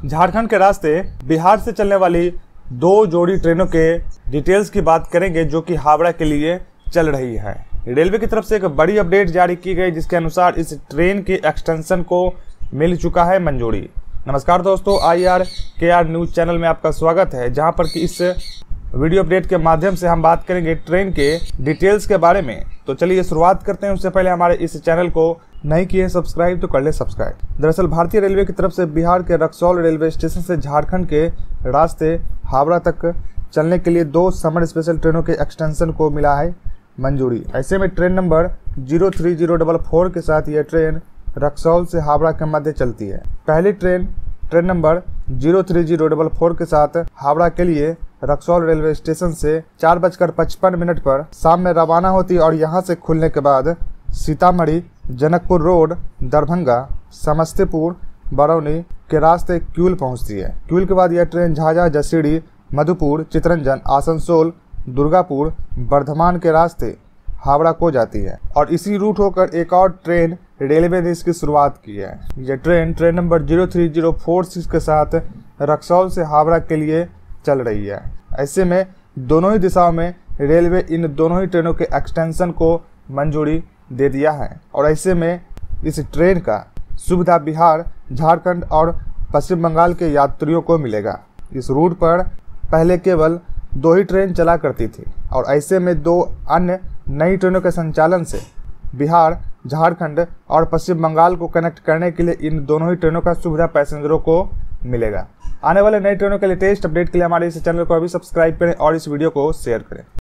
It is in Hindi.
झारखंड के रास्ते बिहार से चलने वाली 2 जोड़ी ट्रेनों के डिटेल्स की बात करेंगे जो कि हावड़ा के लिए चल रही है। रेलवे की तरफ से एक बड़ी अपडेट जारी की गई जिसके अनुसार इस ट्रेन के एक्सटेंशन को मिल चुका है मंजूरी। नमस्कार दोस्तों, IRKR न्यूज़ चैनल में आपका स्वागत है, जहां पर कि इस वीडियो अपडेट के माध्यम से हम बात करेंगे ट्रेन के डिटेल्स के बारे में। तो चलिए शुरुआत करते हैं। उससे पहले हमारे इस चैनल को नहीं किए सब्सक्राइब तो कर ले सब्सक्राइब। दरअसल भारतीय रेलवे की तरफ से बिहार के रक्सौल रेलवे स्टेशन से झारखंड के रास्ते हावड़ा तक चलने के लिए 2 समर स्पेशल ट्रेनों के एक्सटेंशन को मिला है मंजूरी। ऐसे में ट्रेन नंबर 03044 के साथ यह ट्रेन रक्सौल से हावड़ा के मध्य चलती है। पहली ट्रेन नंबर 03044 के साथ हावड़ा के लिए रक्सौल रेलवे स्टेशन से 4:55 पर शाम में रवाना होती है और यहां से खुलने के बाद सीतामढ़ी, जनकपुर रोड, दरभंगा, समस्तीपुर, बरौनी के रास्ते क्यूल पहुंचती है। क्यूल के बाद यह ट्रेन झाझा, जसीडीह, मधुपुर, चितरंजन, आसनसोल, दुर्गापुर, बर्धमान के रास्ते हावड़ा को जाती है और इसी रूट होकर एक और ट्रेन रेलवे ने इसकी शुरुआत की है। यह ट्रेन नंबर 03046 के साथ रक्सौल से हावड़ा के लिए चल रही है। ऐसे में दोनों ही दिशाओं में रेलवे इन दोनों ही ट्रेनों के एक्सटेंशन को मंजूरी दे दिया है और ऐसे में इस ट्रेन का सुविधा बिहार, झारखंड और पश्चिम बंगाल के यात्रियों को मिलेगा। इस रूट पर पहले केवल 2 ही ट्रेन चला करती थी और ऐसे में 2 अन्य नई ट्रेनों के संचालन से बिहार, झारखंड और पश्चिम बंगाल को कनेक्ट करने के लिए इन दोनों ही ट्रेनों का सुविधा पैसेंजरों को मिलेगा। आने वाले नई ट्रेनों के लेटेस्ट अपडेट के लिए हमारे इस चैनल को अभी सब्सक्राइब करें और इस वीडियो को शेयर करें।